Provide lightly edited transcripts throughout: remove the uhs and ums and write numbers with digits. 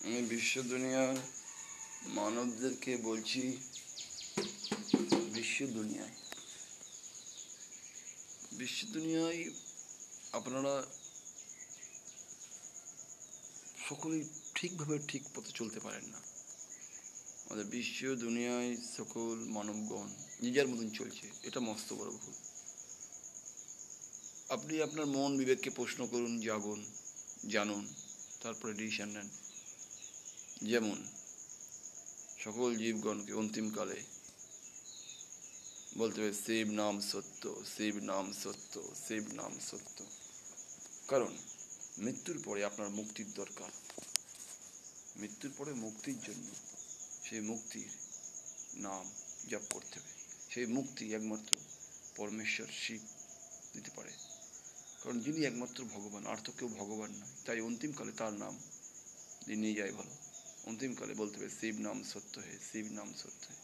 আমি বিশ্ব দুনিয়ার মানবদেরকে বলছি, বিশ্ব দুনিয়ায় আপনারা সকলেই ঠিকভাবে ঠিক পথে চলতে পারেন না। আমাদের বিশ্ব দুনিয়ায় সকল মানবগণ নিজের মতন চলছে, এটা মস্ত বড় ভুল। আপনি আপনার মন বিবেককে প্রশ্ন করুন, জানুন, তারপরে ডিসিশন নেন। যেমন সকল জীবগণকে অন্তিমকালে বলতে হবে শিব নাম সত্য, শিব নাম সত্য, শিব নাম সত্য। কারণ মৃত্যুর পরে আপনার মুক্তির দরকার। মৃত্যুর পরে মুক্তির জন্য সেই মুক্তির নাম জপ করতে হবে। সেই মুক্তি একমাত্র পরমেশ্বর শিব দিতে পারে, কারণ যিনি একমাত্র ভগবান, আর তো কেউ ভগবান নয়। তাই অন্তিমকালে তার নাম নিয়ে যায় ভালো। অন্তিমকালে বলতে হবে শিব নাম সত্য হে, শিব নাম সত্য হে।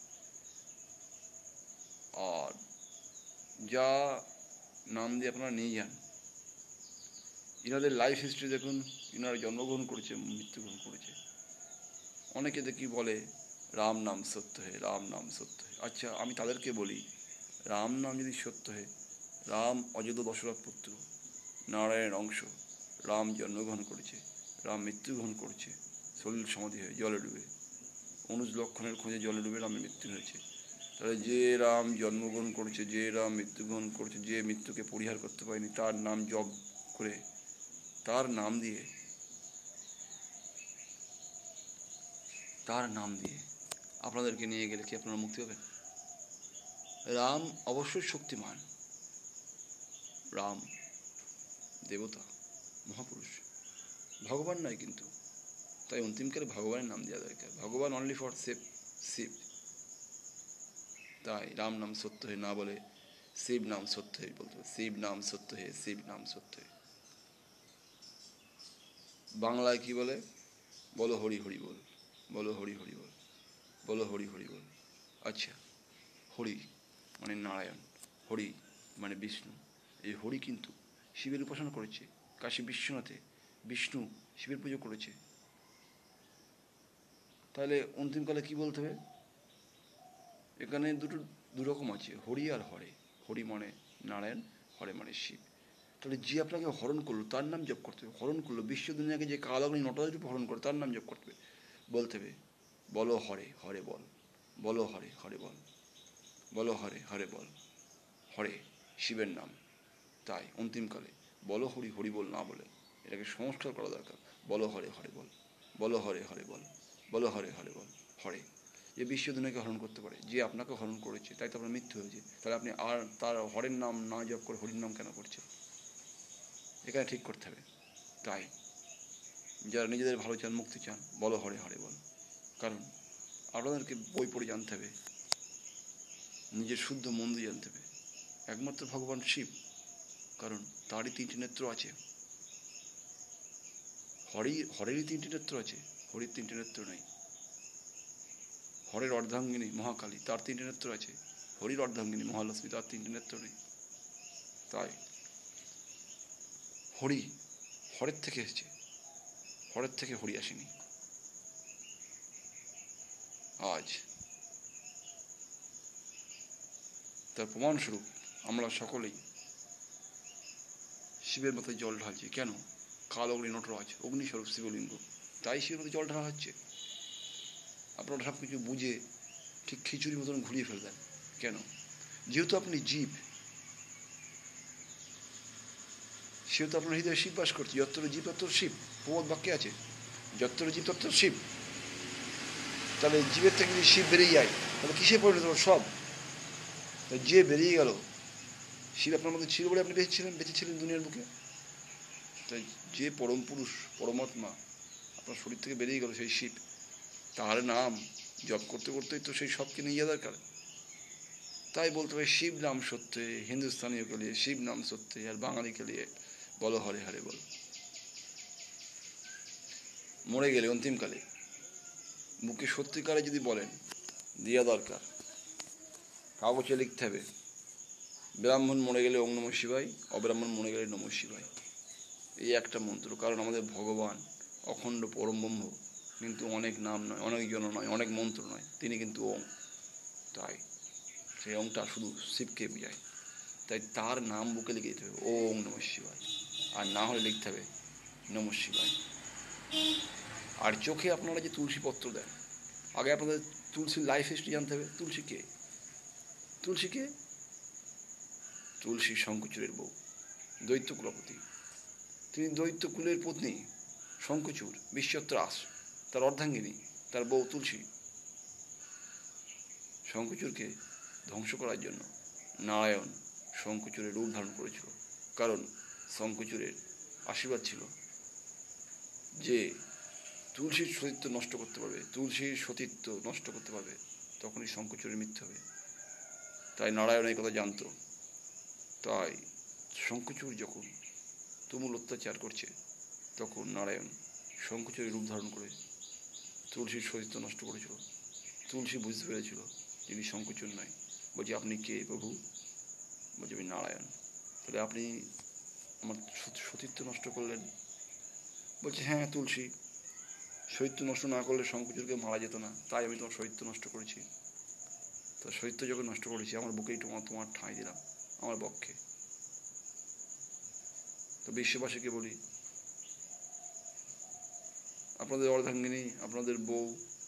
আর যা নাম দিয়ে আপনারা নিয়ে যান, ইনাদের লাইফ হিস্ট্রি দেখুন। ইনারা জন্মগ্রহণ করেছে, মৃত্যুগ্রহণ করেছে। অনেকে দেখি বলে রাম নাম সত্য হে, রাম নাম সত্য হে। আচ্ছা, আমি তাদেরকে বলি, রাম নাম যদি সত্য হে, রাম অযোধ্যা দশরথ পুত্র, নারায়ণ অংশ। রাম জন্মগ্রহণ করেছে, রাম মৃত্যুগ্রহণ করেছে, শরীর সমাধি হয়ে জলে ডুবে, অনুজ লক্ষণের খোঁজে জলে ডুবে রামের মৃত্যু হয়েছে। তাহলে যে রাম জন্মগ্রহণ করেছে, যে রাম মৃত্যুগ্রহণ করেছে, যে মৃত্যুকে পরিহার করতে পারেনি, তার নাম জপ করে, তার নাম দিয়ে আপনাদেরকে নিয়ে গেলে কি আপনারা মুক্তি পাবেন? রাম অবশ্যই শক্তিমান, রাম দেবতা, মহাপুরুষ, ভগবান নয় কিন্তু। তাই অন্তিমকালে ভগবানের নাম দেওয়া দরকার। ভগবান অনলি ফর শিব। তাই রাম নাম সত্য হে না বলে শিব নাম সত্য হে বলতে হবে। শিব নাম সত্য হে, শিব নাম সত্য হে। বাংলায় কি বলে? বলো হরি হরি বল, বলো হরি হরি বল, বলো হরি হরি বল। আচ্ছা, হরি মানে নারায়ণ, হরি মানে বিষ্ণু। এই হরি কিন্তু শিবের উপাসনা করেছে। কাশী বিশ্বনাথে বিষ্ণু শিবের পুজো করেছে। তাহলে অন্তিমকালে কি বলতে হবে? এখানে দুরকম আছে, হরি আর হরে। হরি মানে নারায়ণ, হরে মানে শিব। তাহলে যে আপনাকে হরণ করলো তার নাম জপ করতে হবে। হরণ করলো বিশ্ব দুনিয়াকে, যে কালাগ্নি নটরাজ রূপে হরণ করে, তার নাম জপ করতে হবে। বলতে হবে বলো হরে হরে বল, বলো হরে হরে বল, বলো হরে হরে বল। হরে শিবের নাম। তাই অন্তিমকালে বলো হরি হরি বল না বলে এটাকে সংস্কার করা দরকার। বলো হরে হরে বল, বলো হরে হরে বল, বলো হরে হরে বল। হরে যে বিশ্ব দুনিয়াকে হরণ করতে পারে, যে আপনাকে হরণ করেছে, তাই তো আপনার মৃত্যু হয়েছে। তাহলে আপনি আর তার হরের নাম না জপ করে হরির নাম কেন করছেন? এখানে ঠিক করতে হবে। তাই যারা নিজেদের ভালো চান, মুক্তি চান, বলো হরে হরে বল। কারণ আপনাদেরকে বই পড়ে জানতে হবে, নিজের শুদ্ধ মন দিয়ে জানতে হবে একমাত্র ভগবান শিব, কারণ তারই 3টি নেত্র আছে। হরেরই 3টি নেত্র আছে, হরির 3টি নেত্র নেই। হরের অর্ধাঙ্গিনী মহাকালী, তার 3টি নেত্র আছে। হরির অর্ধাঙ্গিনী মহালক্ষ্মী, তার 3টি নেত্র নেই। তাই হরি হরের থেকে এসেছে, হরের থেকে হরি আসেনি। আজ তার প্রমাণস্বরূপ আমরা সকলেই শিবের মাথায় জল ঢালছি। কেন? কাল অগ্নি নটরাজ, অগ্নিস্বরূপ শিবলিঙ্গ, তাই শিবের মাথায় জল ঢালা হচ্ছে। আপনারা সব কিছু বুঝে ঠিক খিচুড়ির মতন ঘুরিয়ে ফেলবেন। কেন? যেহেতু আপনি জীব, সেহেতু আপনার হৃদয়ে শিব বাস করছে। যত্র জীব তত্র শিব, প্রবাদ বাক্যে আছে, যত্র জীব তত্র শিব। তাহলে জীবের থেকে যদি শিব বেরিয়ে যায়, তাহলে কিসে পরিণত হলো সব? তাই যে বেরিয়ে গেল, শিব আপনার মধ্যে ছিল বলে আপনি বেঁচেছিলেন দুনিয়ার বুকে। তাই যে পরম পুরুষ, পরমাত্মা আপনার শরীর থেকে বেরিয়ে গেল, সেই শিব, তার নাম জপ করতে করতেই তো সেই সবকে নিয়ে যাওয়া দরকার। তাই বলতে হবে শিব নাম সত্য, হিন্দুস্তানিও কে লিয়ে শিব নাম সত্য, আর বাঙালি কে লিয়ে বলো হরে হরে বল। মরে গেলে অন্তিমকালে বুকে সত্যিকারে যদি বলেন, দেওয়া দরকার, কাগজে লিখতে হবে ব্রাহ্মণ মরে গেলে ওং নমঃ শিবায়, অব্রাহ্মণ মরে গেলে নমঃ শিবায়। এই একটা মন্ত্র। কারণ আমাদের ভগবান অখণ্ড পরম ব্রহ্ম কিন্তু অনেক নাম নয়, অনেক জন নয়, অনেক মন্ত্র নয়, তিনি কিন্তু ওম। তাই সেই ওমটা শুধু শিবকে বোঝায়। তাই তার নাম বুকে লিখে দিতে হবে ওম নমঃ শিবায়, আর না হলে লিখতে হবে নমঃ শিবায়। আর চোখে আপনারা যে তুলসী পত্র দেন, আগে আপনাদের তুলসীর লাইফ হিস্ট্রি জানতে হবে। তুলসী কে? তুলসী কে? তুলসী শঙ্কচূড়ের বউ, দৈত্য কুলপতি। তিনি দৈত্য কুলের পত্নী শঙ্কচূড়, বিশ্বত্রাস তার অর্ধাঙ্গিনী, তার বউ তুলসী। শঙ্কচূড়কে ধ্বংস করার জন্য নারায়ণ শঙ্কচূড়ের রূপ ধারণ করেছিল, কারণ শঙ্কচূড়ের আশীর্বাদ ছিল যে তুলসীর সতীত্ব নষ্ট করতে পারবে, তুলসীর সতীত্ব নষ্ট করতে পারবে, তখনই শঙ্কচূড়ের মৃত্যু হবে। তাই নারায়ণ এই কথা জানত। তাই শঙ্কচূড় যখন তুমুল অত্যাচার করছে, তখন নারায়ণ শঙ্কচূড়ের রূপ ধারণ করে তুলসীর সতীত্ব নষ্ট করেছিল। তুলসী বুঝতে পেরেছিল যিনি শঙ্কচূড় নয়। বলছি, আপনি কে প্রভু? বলছি, আমি নারায়ণ। তাহলে আপনি আমার সতীত্ব নষ্ট করলেন? বলছে, হ্যাঁ তুলসী, সতীত্ব নষ্ট না করলে শঙ্কচূড়কে মারা যেত না, তাই আমি তোমার সতীত্ব নষ্ট করেছি। তো সতীত্ব যখন নষ্ট করেছি, আমার বুকেই তোমার ঠাঁই দিলাম, আমার বক্ষে। তো বিশ্ববাসীকে বলি, আপনাদের অর্ধাঙ্গিনী, আপনাদের বউ,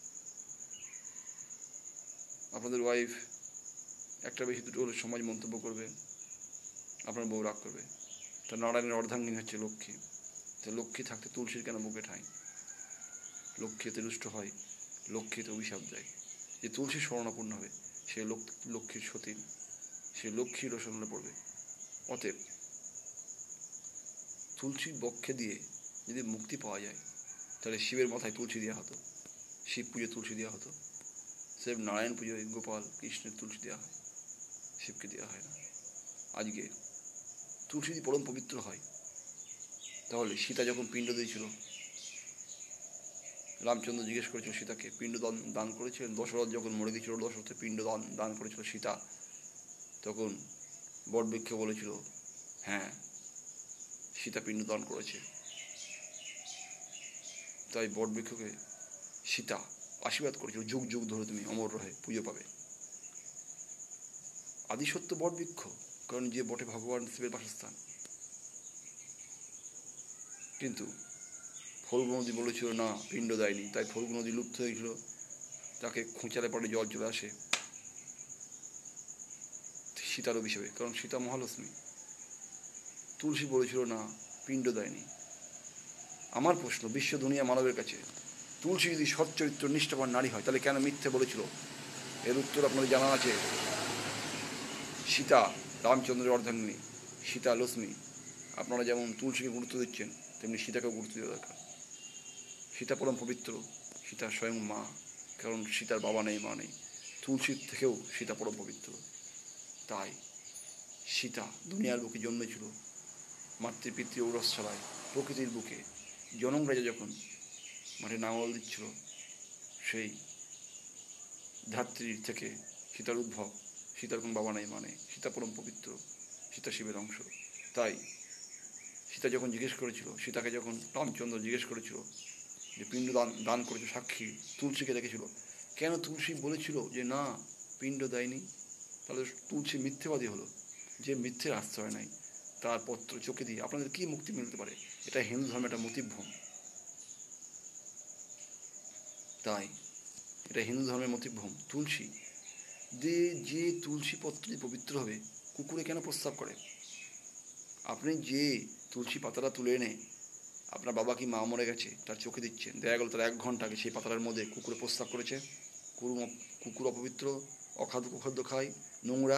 আপনাদের ওয়াইফ একটা বেশি দুটো হলে সমাজ মন্তব্য করবে, আপনার বউ রাগ করবে। তা নারায়ণের অর্ধাঙ্গিনী হচ্ছে লক্ষ্মী। তো লক্ষ্মী থাকতে তুলসীর কেন বুকে ঠাঁই? লক্ষ্মী এতে রুষ্ট হয়, লক্ষ্মী এতে অভিশাপ দেয় যে তুলসী শরণাপন্ন হবে, সে লক্ষ্মীর সতীন, সে লক্ষ্মীর রসনলে পড়বে। অতএব তুলসীর বক্ষে দিয়ে যদি মুক্তি পাওয়া যায়, তাহলে শিবের মাথায় তুলসী দেওয়া হতো, শিব পুজো তুলসী দেওয়া হতো। সেব নারায়ণ পুজোয় গোপাল কৃষ্ণের তুলসী দেওয়া হয়, শিবকে দেওয়া হয় না। আজকে তুলসী যদি পরম পবিত্র হয়, তাহলে সীতা যখন পিণ্ড দিয়েছিল, রামচন্দ্র জিজ্ঞেস করেছিল সীতাকে, পিণ্ড দান করেছিলেন? দশরথ যখন মরে গিয়েছিল, দশরথের পিণ্ড দান করেছিল সীতা, তখন বটবৃক্ষ বলেছিল, হ্যাঁ সীতা পিণ্ড দান করেছে। তাই বটবৃক্ষকে সীতা আশীর্বাদ করেছিল, যুগ যুগ ধরে তুমি অমর রহে পুজো পাবে। আদিসত্য বটবৃক্ষ, কারণ যে বটে ভগবান শিবের বাসস্থান। কিন্তু ফল্গু নদী বলেছিল না, পিণ্ড দেয়নি, তাই ফল্গু নদী লুপ্ত হয়েছিল। তাকে খোঁচালে পরে জল চলে আসে সীতার অভিশাপে, কারণ সীতা মহালক্ষ্মী। তুলসী বলেছিল না, পিণ্ড দেয়নি। আমার প্রশ্ন বিশ্ব দুনিয়া মানবের কাছে, তুলসী যদি সচ্চরিত্র নিষ্ঠাবান নারী হয়, তাহলে কেন মিথ্যে বলেছিল? এর উত্তর আপনাদের জানা আছে। সীতা রামচন্দ্রের অর্ধাঙ্গিনী, সীতা লক্ষ্মী। আপনারা যেমন তুলসীকে গুরুত্ব দিচ্ছেন, তেমনি সীতাকেও গুরুত্ব দেওয়া দরকার। সীতা পরম পবিত্র, সীতা স্বয়ং মা, কারণ সীতার বাবা নেই, মা নেই। তুলসীর থেকেও সীতা পরম পবিত্র। তাই সীতা দুনিয়ার বুকে জন্মেছিল মাতৃপিতৃ ঔরস ছাড়ায়, প্রকৃতির বুকে। জনক রাজা যখন মাঠে নাঙল দিচ্ছিল, সেই ধাত্রীর থেকে সীতার উদ্ভব। সীতার কোনো বাবা নেই, মা নেই, সীতা পরম পবিত্র, সীতা শিবের অংশ। তাই সীতা যখন জিজ্ঞেস করেছিল, সীতাকে যখন রামচন্দ্র জিজ্ঞেস করেছিল যে পিণ্ড দান করেছে, সাক্ষী তুলসীকে দেখেছিল, কেন তুলসী বলেছিল যে না, পিণ্ড দেয়নি? তাহলে তুলসী মিথ্যেবাদী হলো। যে মিথ্যের আশ্রয় নাই, তার পত্র চোখে দিয়ে আপনাদের কি মুক্তি মিলতে পারে? এটা হিন্দু ধর্মের একটা মতিভ্রম। তাই এটা হিন্দু ধর্মের মতিভ্রম। তুলসী যে তুলসী পত্র পবিত্র হবে, কুকুরে কেন প্রস্রাব করে? আপনি যে তুলসী পাতাটা তুলে এনে আপনার বাবা কি মা মরে গেছে তার চোখে দিচ্ছেন, দেখা গেল তার 1 ঘন্টা আগে সেই পাতাটার মধ্যে কুকুরে প্রস্রাব করেছে। কুকুর অপবিত্র, অখাদ্য খায়, নোংরা,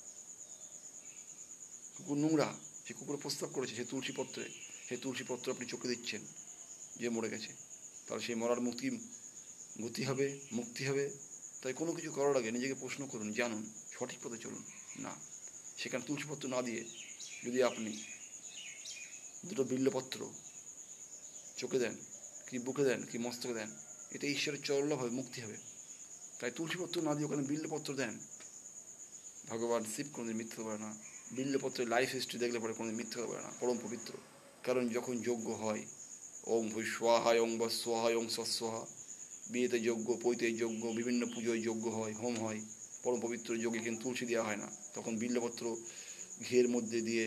কুকুর নোংরা, সে কুকুরে প্রস্রাব করেছে সেই তুলসী পত্রে, সেই তুলসী পত্র আপনি চোখে দিচ্ছেন যে মরে গেছে, তাহলে সেই মরার গতি হবে, মুক্তি হবে। তাই কোনো কিছু করার আগে নিজেকে প্রশ্ন করুন, জানুন, সঠিক পথে চলুন। না, সেখানে তুলসীপত্র না দিয়ে যদি আপনি 2টো বিল্লপত্র চোখে দেন, কি বুকে দেন, কি মস্তকে দেন, এতে ঈশ্বরের চরলাভ হবে, মুক্তি হবে। তাই তুলসীপত্র না দিয়ে ওখানে বিল্লপত্র দেন। ভগবান শিব কোনোদিন মিথ্যা পারে না। বিল্লপত্রের লাইফ হিস্ট্রি দেখলে পরে কোনোদিন মিথ্যা পারে না, পরম পবিত্র। কারণ যখন যজ্ঞ হয়, ওং ভূ স্বাহায় ওং বা স্বাহায় ওং স্বস্বাহা। বিয়েতে যজ্ঞ, পৈতে যজ্ঞ, বিভিন্ন পুজোয় যজ্ঞ হয়, হোম হয়। পরম পবিত্র যজ্ঞে কিন্তু তুলসী দেওয়া হয় না, তখন বিল্লপত্র ঘিয়ের মধ্যে দিয়ে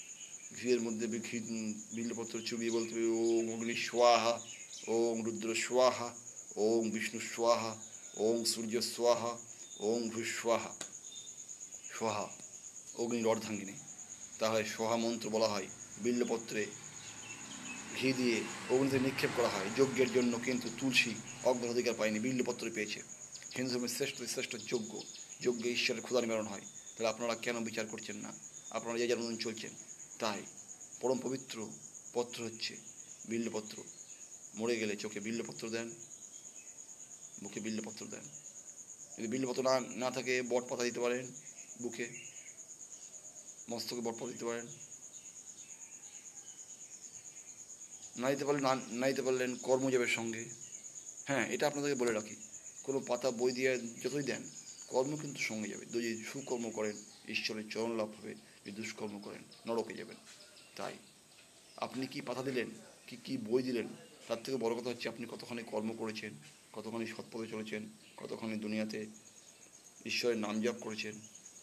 বিল্লপত্র চুবিয়ে বলতে হবে ওং অগ্নি স্বাহা, ওং রুদ্র স্বাহা, ওং বিষ্ণু স্বাহা, ওং সূর্য স্বাহা, ওং ভূ স্বাহা। স্বাহা অগ্নির অর্ধাঙ্গিনী, তাহলে স্বাহা মন্ত্র বলা হয়। বিল্লপত্রে ঘি দিয়ে অগ্নিতে নিক্ষেপ করা হয় যজ্ঞের জন্য, কিন্তু তুলসী অগ্রাধিকার পায়নি, বিল্লপত্র পেয়েছে। হিন্দু ধর্মের শ্রেষ্ঠ যজ্ঞ, যজ্ঞে ঈশ্বরের ক্ষুধা নিবারণ হয়। তাহলে আপনারা কেন বিচার করছেন না? আপনারা যে যার মতন চলছেন। তাই পরম পবিত্র পত্র হচ্ছে বিল্লপত্র। মরে গেলে চোখে বিল্লপত্র দেন, বুকে বিল্লপত্র দেন। যদি বিল্লপত্র না থাকে বট পাতা দিতে পারেন, বুকে মস্তকে বট পাতা দিতে পারেন। না দিতে পারলেন কর্ম যাবে সঙ্গে। হ্যাঁ, এটা আপনাদেরকে বলে রাখি, কোনো পাতা বই দিয়ে যতই দেন, কর্ম কিন্তু সঙ্গে যাবে। যদি সুকর্ম করেন ঈশ্বরের চরণ লাভ হবে, যদি দুষ্কর্ম করেন নরকে যাবেন। তাই আপনি কি পাতা দিলেন, কি বই দিলেন, তার থেকে বড় কথা হচ্ছে আপনি কতখানি কর্ম করেছেন, কতখানি সৎপথে চলেছেন, কতখানি দুনিয়াতে ঈশ্বরের নাম জপ করেছেন।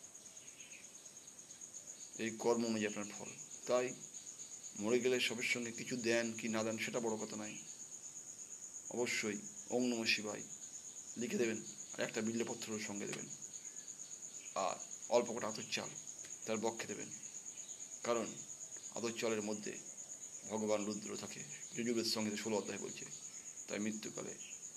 এই কর্ম অনুযায়ী আপনার ফল। তাই মরে গেলে সবের সঙ্গে কিছু দেন কি না দেন সেটা বড় কথা নয়, অবশ্যই ওং নমঃ শিবায় লিখে দেবেন, আর একটা বিল্লপত্রের সঙ্গে দেবেন, আর অল্প কটা আতর চাল তার বক্ষে দেবেন। কারণ আতর চালের মধ্যে ভগবান রুদ্র থাকে, যজুর্বেদ সঙ্গে 16 অধ্যায় বলছে। তাই মৃত্যুকালে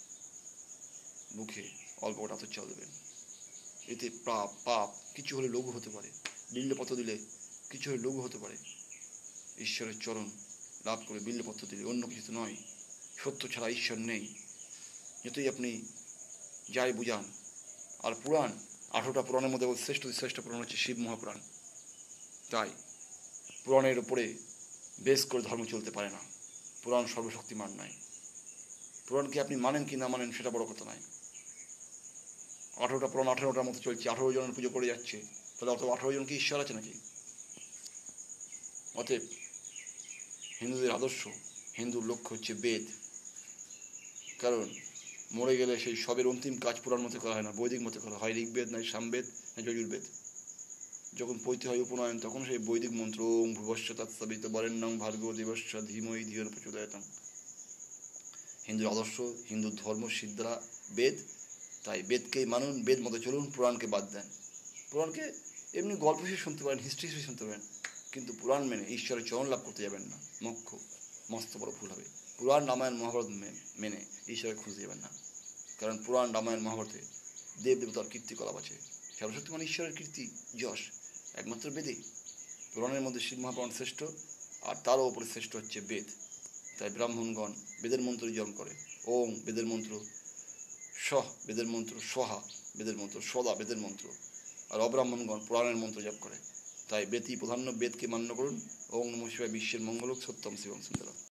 মুখে অল্প কটা আতর চাল দেবেন। এতে পাপ কিছু হলে লঘু হতে পারে, বিল্লপত্র দিলে কিছু হলে লঘু হতে পারে। ঈশ্বরের চরণ লাভ করে বিল্লপত্র দিলে, অন্য কিছু তো নয়। সত্য ছাড়া ঈশ্বর নেই, যতই আপনি যাই বুঝান। আর পুরাণ, 18টা পুরাণের মধ্যে শ্রেষ্ঠ পুরাণ হচ্ছে শিব মহাপুরাণ। তাই পুরাণের উপরে বেশ করে ধর্ম চলতে পারে না। পুরাণ সর্বশক্তিমান নয়। পুরাণকে আপনি মানেন কি না মানেন সেটা বড় কথা নয়। 18টা পুরাণ 18টার মতো চলছে, 18 জনের পুজো করে যাচ্ছে, তাহলে অত 18 জন কি ঈশ্বর আছে নাকি? অতএব হিন্দুদের আদর্শ, হিন্দুর লক্ষ্য হচ্ছে বেদ। কারণ মরে গেলে সেই সবের অন্তিম কাজ পুরাণ মতে করা হয় না, বৈদিক মতে করা হয়। ঋগ্বেদ নয় সামবেদ নয় যজুর্বেদ। যখন পৈতে হয় উপনয়ন, তখন সেই বৈদিক মন্ত্র ওং ভুবস্য তৎসবিত বরেণ্যং ভার্গো দেবস্য ধীমহি ধিয়ো ন প্রচোদয়াৎ। হিন্দুর আদর্শ, হিন্দুর ধর্ম সিদ্ধরা বেদ। তাই বেদকেই মানুন, বেদ মতো চলুন, পুরাণকে বাদ দেন। পুরাণকে এমনি গল্প হিসেবে শুনতে পারেন, হিস্ট্রি হিসেবে শুনতে পারেন, কিন্তু পুরাণ মেনে ঈশ্বরের চরণ লাভ করতে যাবেন না, মোক্ষ মস্ত বড় ভুল হবে। পুরাণ রামায়ণ মহাভারত মেনে ঈশ্বরের খুঁজতে যাবেন না। কারণ পুরাণ রামায়ণ মহাভারতে দেব দেবতার কীর্তিকলাপ আছে, সর্বশক্তিমান ঈশ্বরের কীর্তি যশ একমাত্র বেদে। পুরাণের মধ্যে শিব মহাপুরাণ শ্রেষ্ঠ, আর তারও ওপরে শ্রেষ্ঠ হচ্ছে বেদ। তাই ব্রাহ্মণগণ বেদের মন্ত্র জপ করে। ওং বেদের মন্ত্র, সহ বেদের মন্ত্র, সহা বেদের মন্ত্র, সদা বেদের মন্ত্র। আর অব্রাহ্মণগণ পুরাণের মন্ত্র জপ করে। তাই বেদই প্রাধান্য, বেদকে মান্য করুন। ওং নমঃ শিবায়। বিশ্বের মঙ্গল হোক। সত্যম শিবম সুন্দরম।